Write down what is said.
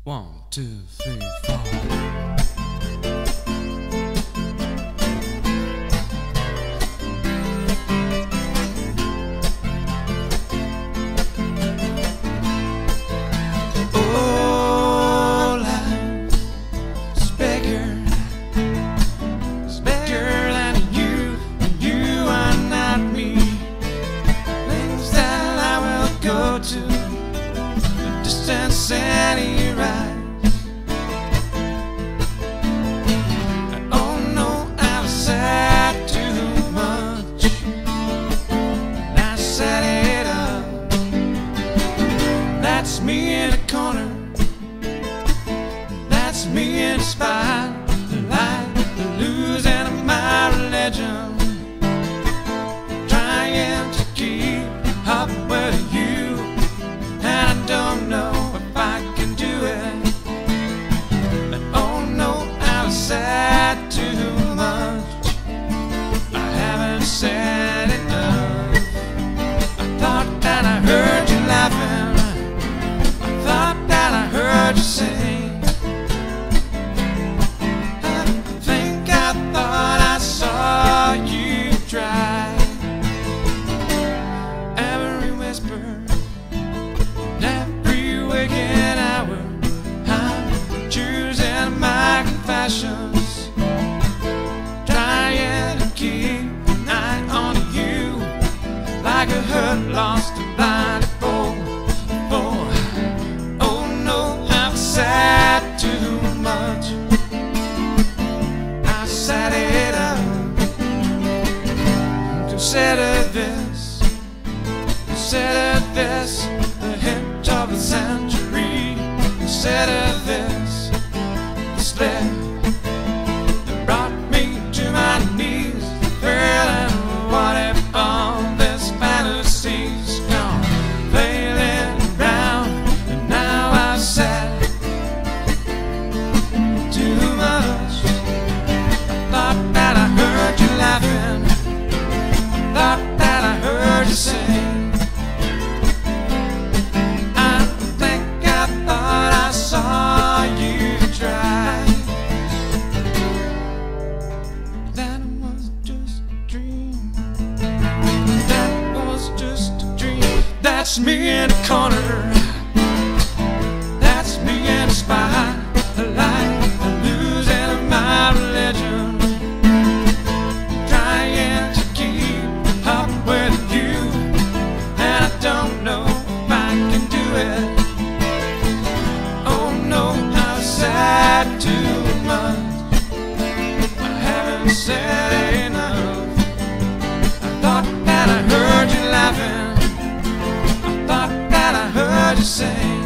1, 2, 3, 4. To the distance and he rides. I don't know, I've said too much, and I set it up. That's me in a corner, that's me in a spot, like losing my religion, trying to keep up with you. I don't know if I can do it. And oh no, I've said too much, I haven't said enough. I thought that I heard you laughing, I thought that I heard you sing. I think I thought I saw you try. Every whisper, confessions, trying to keep an eye on you, like a hurt, lost and blinded fool. Oh no, I've said too much, I set it up. Consider this the hit of the century. Consider this the slip that brought me to my knees, feeling what if all this fantasy's gone flailing around. And now I've said too much. I thought that I heard you laughing, I thought that I heard you sing. I think I thought I saw you try. That was just a dream, that was just a dream. That's me in a corner, that's me in a spot, like losing my religion, trying to keep up with you. And I don't know if I can do it. Oh no, I've said too much, I haven't said enough. I thought that I heard you laughing, I thought that I heard you sing.